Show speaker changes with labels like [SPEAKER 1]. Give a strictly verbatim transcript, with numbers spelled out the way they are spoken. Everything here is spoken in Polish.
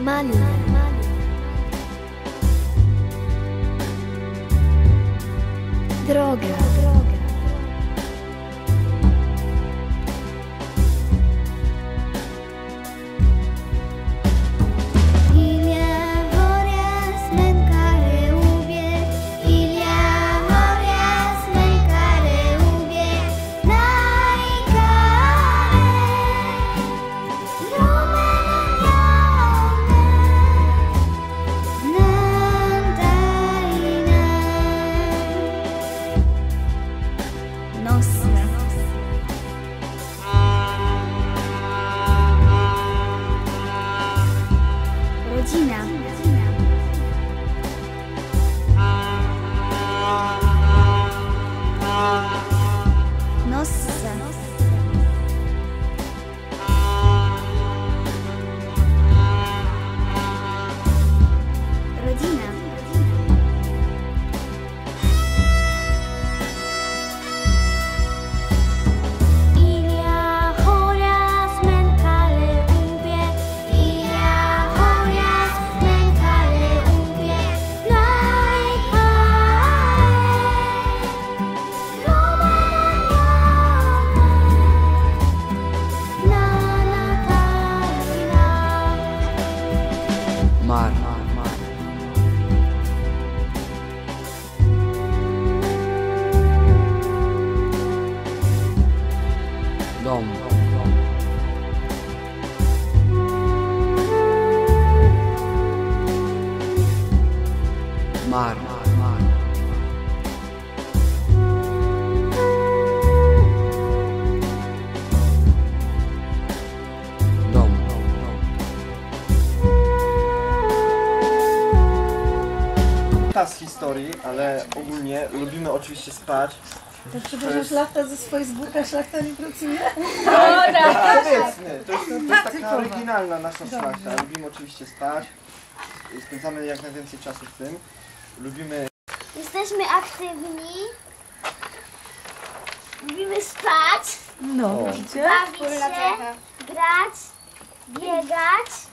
[SPEAKER 1] Malina. Droga. Rodzina. Nossa. Rodzina.
[SPEAKER 2] Mar. Dom. Mar. Dom.
[SPEAKER 3] Czas historii, ale ogólnie lubimy oczywiście spać.
[SPEAKER 4] To przepraszam, szlachta ze Facebooka, szlachta nie pracuje?
[SPEAKER 3] Powiedzmy, to jest, to jest taka oryginalna nasza szlachta. Lubimy oczywiście spać. Spędzamy jak najwięcej czasu w tym. Lubimy...
[SPEAKER 5] Jesteśmy aktywni. Lubimy spać.
[SPEAKER 4] No,
[SPEAKER 3] O.
[SPEAKER 4] widzicie?
[SPEAKER 5] Bawić się, grać, biegać.